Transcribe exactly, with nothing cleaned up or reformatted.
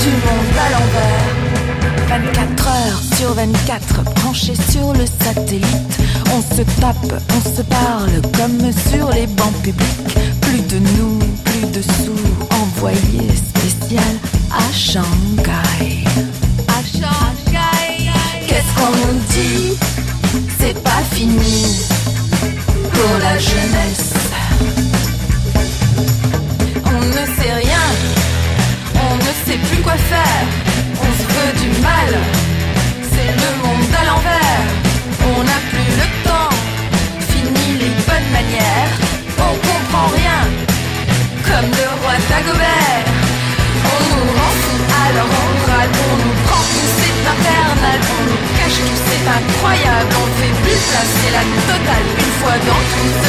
du monde à l'envers. vingt-quatre heures sur vingt-quatre, branchés sur le satellite. On se tape, on se parle comme sur les bancs publics. Plus de nous, plus de sous, envoyé spécial à Shanghai. À Shanghai. Qu'est-ce qu'on nous dit? C'est pas fini pour la jeunesse. On ne sait rien, on ne sait plus quoi faire. On se veut du mal, c'est le monde à l'envers. On n'a plus le temps, fini les bonnes manières. On comprend rien, comme le roi Dagobert. On nous rend fou, alors on râle. On nous prend tout, c'est infernal. On nous cache tout, c'est incroyable. On fait plus place, c'est la totale. Une fois dans tout,